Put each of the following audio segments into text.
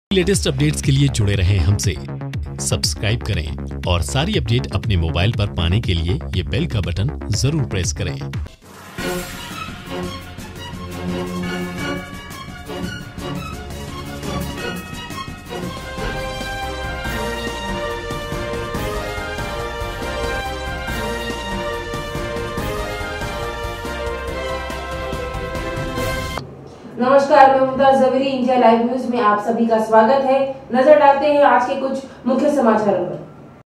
Latest updates के लिए जुड़े रहें हमसे। सब्सक्राइब करें और सारी अपडेट अपने मोबाइल पर पाने के लिए ये बेल का बटन जरूर प्रेस करें। नमस्कार, मैं Mumtaz Javeri. India live news में आप सभी का स्वागत है। नजर डालते हैं आज के कुछ मुख्य समाचारों पर।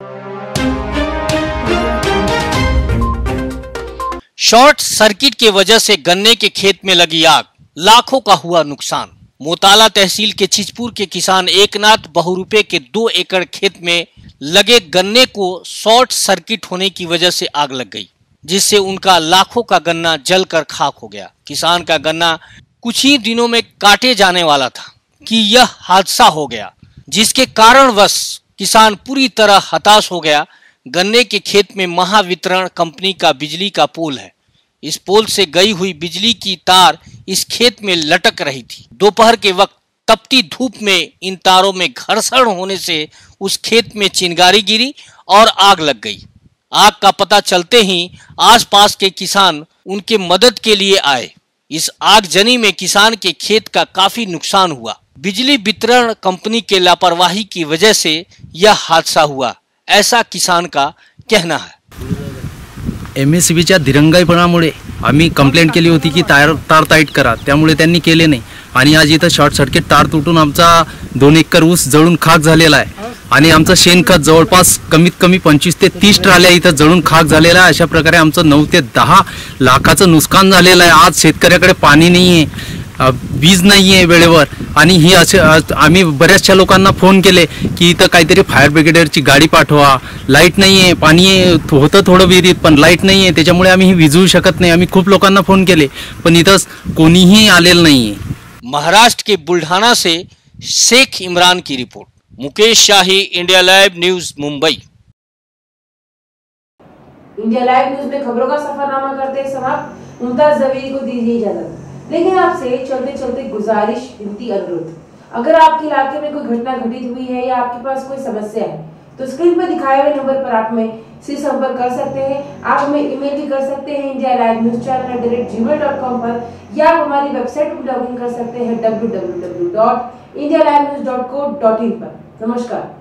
शॉर्ट सर्किट के वजह से गन्ने के खेत में लगी आग, लाखों का हुआ नुकसान। मोताला तहसील के छिजपुर के किसान एकनाथ बहुरूपे के 2 एकड़ खेत में लगे गन्ने को शॉर्ट सर्किट होने की वजह से आग लग गई, जिससे उनका लाखों का गन्ना जलकर खाक हो गया। किसान का गन्ना कुछ ही दिनों में काटे जाने वाला था कि यह हादसा हो गया, जिसके कारणवश किसान पूरी तरह हताश हो गया। गन्ने के खेत में महावितरण कंपनी का बिजली का पोल है। इस पोल से गई हुई बिजली की तार इस खेत में लटक रही थी। दोपहर के वक्त तपती धूप में इन तारों में घर्षण होने से उस खेत में चिंगारी गिरी और आग लग गई। आग का पता चलते ही आसपास के किसान उनके मदद के लिए आए। इस आगजनी में किसान के खेत का काफी नुकसान हुआ। बिजली वितरण कंपनी के लापरवाही की वजह से यह हादसा हुआ, ऐसा किसान का कहना है। MSCBच्या दिरंगाईपणामुळे आम्ही कंप्लेंट केली होती की तार टाईट करा, त्यामुळे त्यांनी केले नाही आणि आज इथं शॉर्ट सर्किट तार तुटून आमचा 2 एकर ऊस जळून खाक झालेला आहे आणि आमचं शेणखत जवळपास कमीत कमी 25 ते 30 ट्राल्या इथं जळून खाक झालेला आहे। अशा प्रकारे आमचं 9 ते 10 लाखाचं नुकसान झालेलं आहे। आज शेतकऱ्याकडे पाणी नाहीये, वीज नाहीये वेळेवर आणि ही असे आम्ही बऱ्याचशा लोकांना फोन केले की इथं काहीतरी फायर ब्रिगेडची गाडी पाठवा, लाईट नाहीये, पाणी होतं थोडं विहिरीत पण लाईट नाहीये, त्याच्यामुळे आम्ही ही विझवू शकत नाही। आम्ही खूप लोकांना फोन केले पण इथं कोणीही आलेलं नाहीये। महाराष्ट्र के बुल्ढाना से शेख इमरान की रिपोर्ट। Mukesh Shahi, India live news, Mumbai. India live news में खबरों का सफरनामा करते समाप्त। मुमताज जवेरी को दीजिए इजाजत, लेकिन आपसे चलते चलते गुजारिश, विनती, अनुरोध। अगर आपके इलाके में कोई घटना घटित हुई है या आपके पास कोई समस्या है तो स्क्रीन पर दिखाए हुए नंबर पर आप में से संपर्क कर सकते हैं। आप हमें ईमेल भी कर सकते हैं indialiveNewsChannel@gmail.com पर, या आप हमारी वेबसाइट पर लॉगिन कर सकते हैं www.indialivenews.co.in पर। नमस्कार।